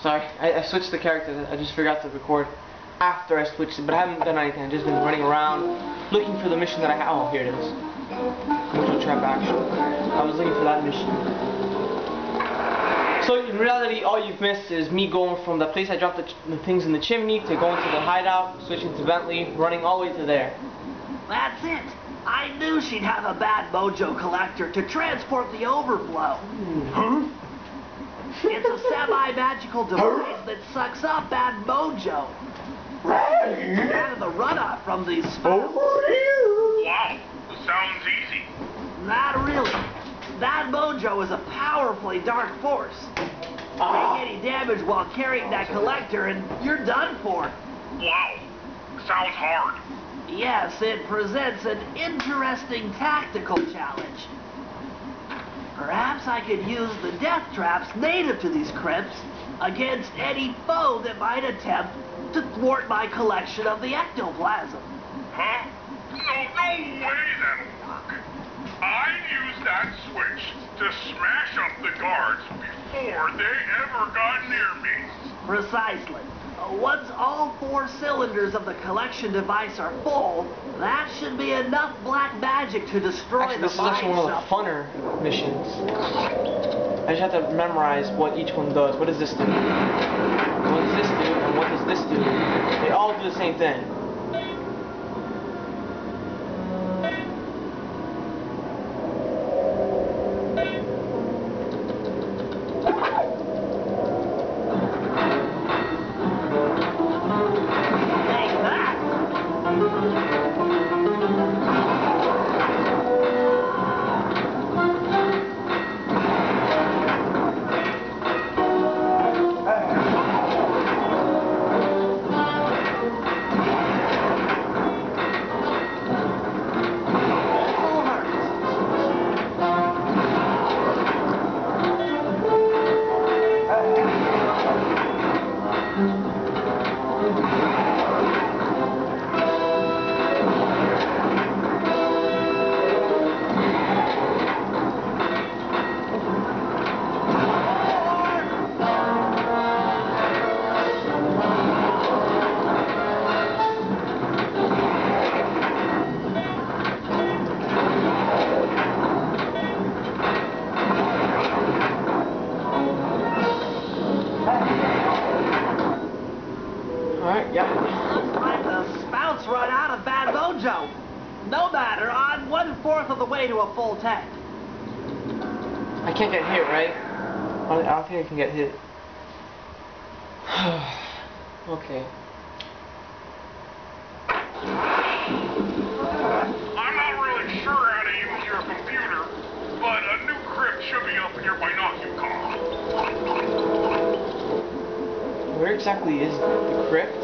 Sorry, I switched the character. I just forgot to record after I switched it, but I haven't done anything. I've just been running around looking for the mission that I have. Oh, here it is. Commercial trap action. I was looking for that mission. So in reality, all you've missed is me going from the place I dropped the things in the chimney to going to the hideout, switching to Bentley, running all the way to there. That's it. I knew she'd have a bad mojo collector to transport the overflow. Huh? It's a semi-magical device that sucks up bad mojo. Out of the runoff from these spells. Wow, sounds easy. Not really. That mojo is a powerfully dark force. Take any damage while carrying that collector and you're done for. Wow, sounds hard. Yes, it presents an interesting tactical challenge. Perhaps I could use the death traps native to these crypts against any foe that might attempt to thwart my collection of the ectoplasm. Huh? No way that'll work. I used that switch to smash up the guards before they ever got near me. Precisely. Once all 4 cylinders of the collection device are full, that should be enough black magic to destroy Actually, the this is actually one of the funner missions. I just have to memorize what each one does. What does this do? What does this do? And what does this do? They all do the same thing. Looks like the spouts run out of bad mojo. No matter, I'm 1/4 of the way to a full tank. I can't get hit, right? I don't think I can get hit. Okay. I'm not really sure how to use your computer, but a new crypt should be up here by now, you call. Where exactly is the crypt?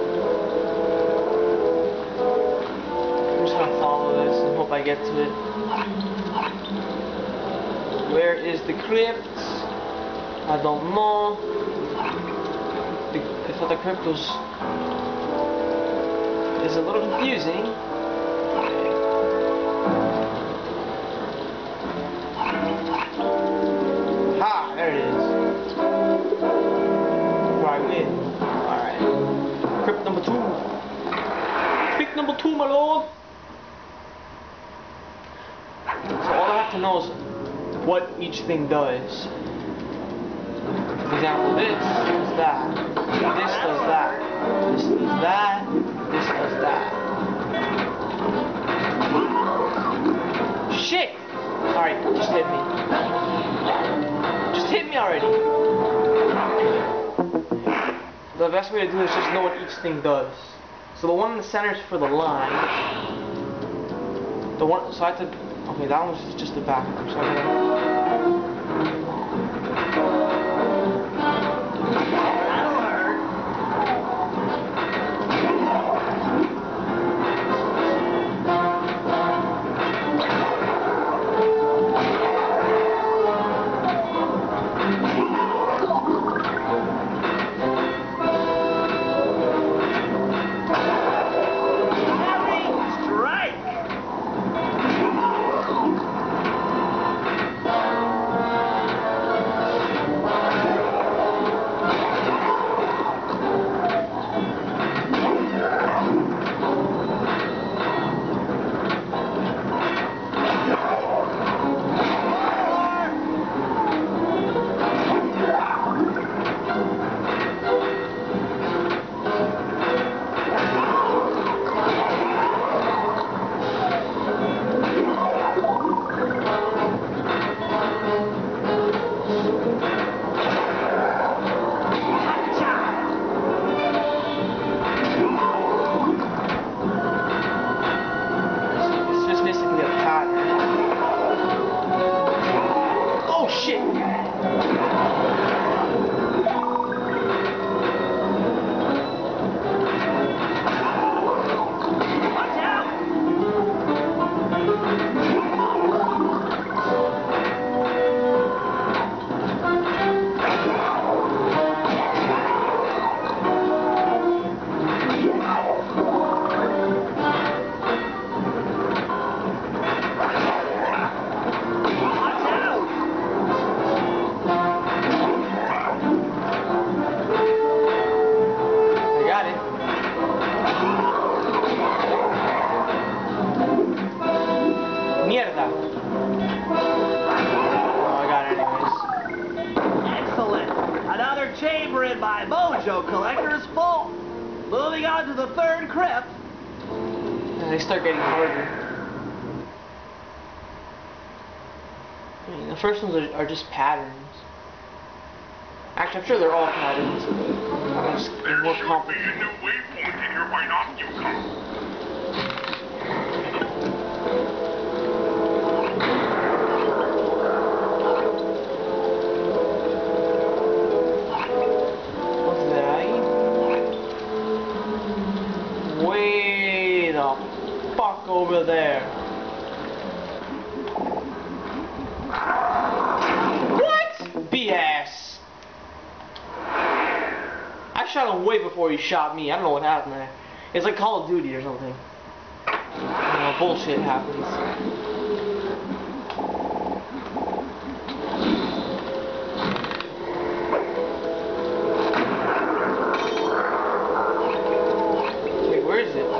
I'm just gonna follow this and hope I get to it. Where is the crypt? I don't know. I thought the crypt was... It's a little confusing. Ha! There it is. I win. Alright. Crypt number 2. Pick number 2, my lord. So all I have to know is what each thing does. For example, this does that. This does that. This does that. This does that. Shit! Alright, just hit me. Just hit me already. The best way to do this is just know what each thing does. So the one in the center is for the line. The one, so I have to, okay, that one's just the back. So Another chamber in my mojo collector is full. Moving on to the third crypt. And they start getting harder. I mean, the first ones are just patterns. Actually, I'm sure they're all patterns, but just There more should be complicated. a new waypoint in your binoculum. What's that? Way the fuck over there. What? BS. I shot him way before he shot me. I don't know what happened there. It's like Call of Duty or something. You know, bullshit happens. Wait, where is it?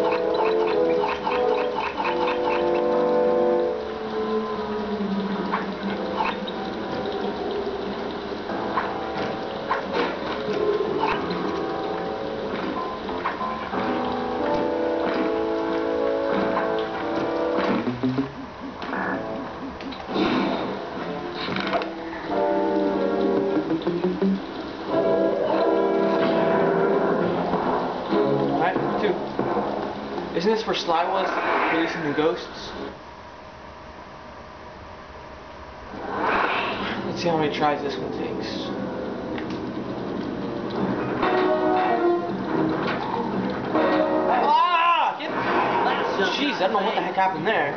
Isn't this where Sly was releasing the ghosts? Let's see how many tries this one takes. Ah! Jeez, I don't know what the heck happened there.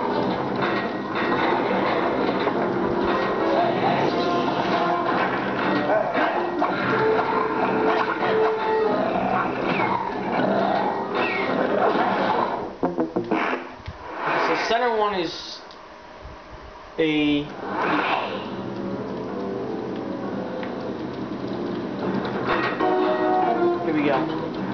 Center one is a here we go.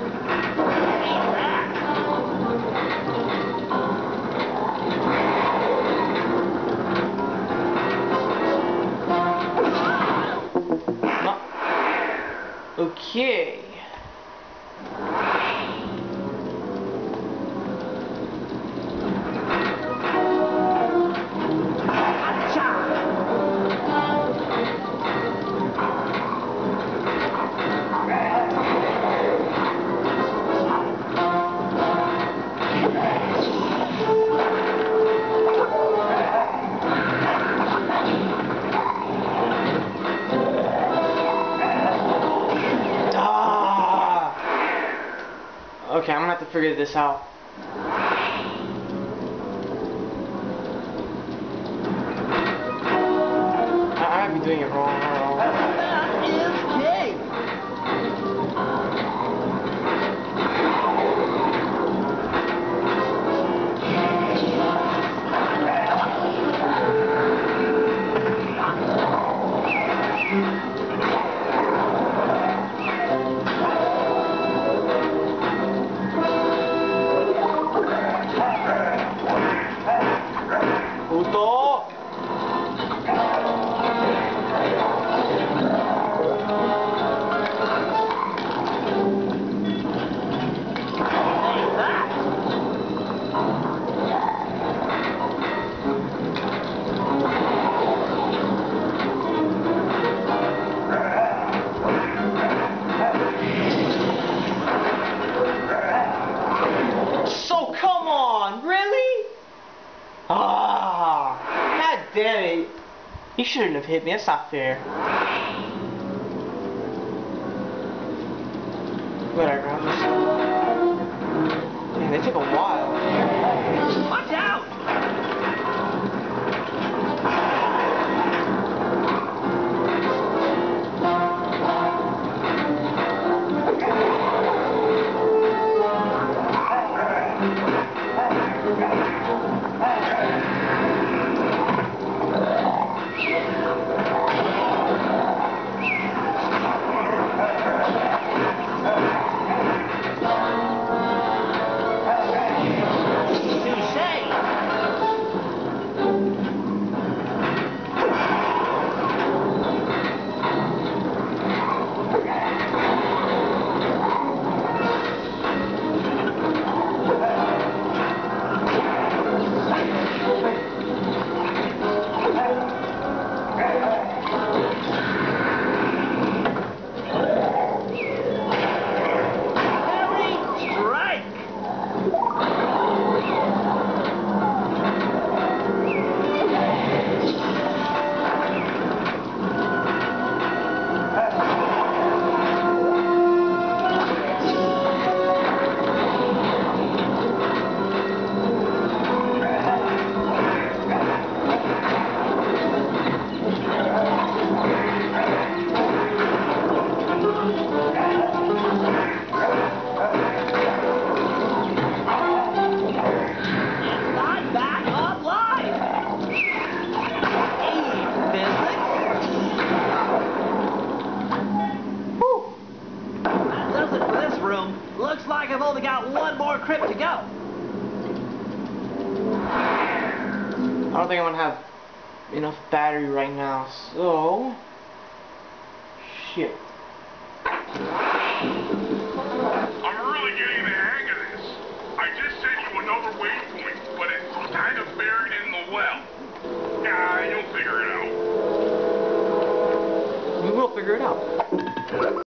No. Okay. Okay, I'm gonna have to figure this out. I might be doing it wrong. That is king. damn it. He shouldn't have hit me. That's not fair. Whatever. I'm just... Man, they took a while. Watch out! Touché! room. Looks like I've only got one more crypt to go. I don't think I'm gonna have enough battery right now, so shit. I'm really getting the hang of this. I just sent you another waypoint, but it's kind of buried in the well. Yeah, you'll figure it out. We will figure it out.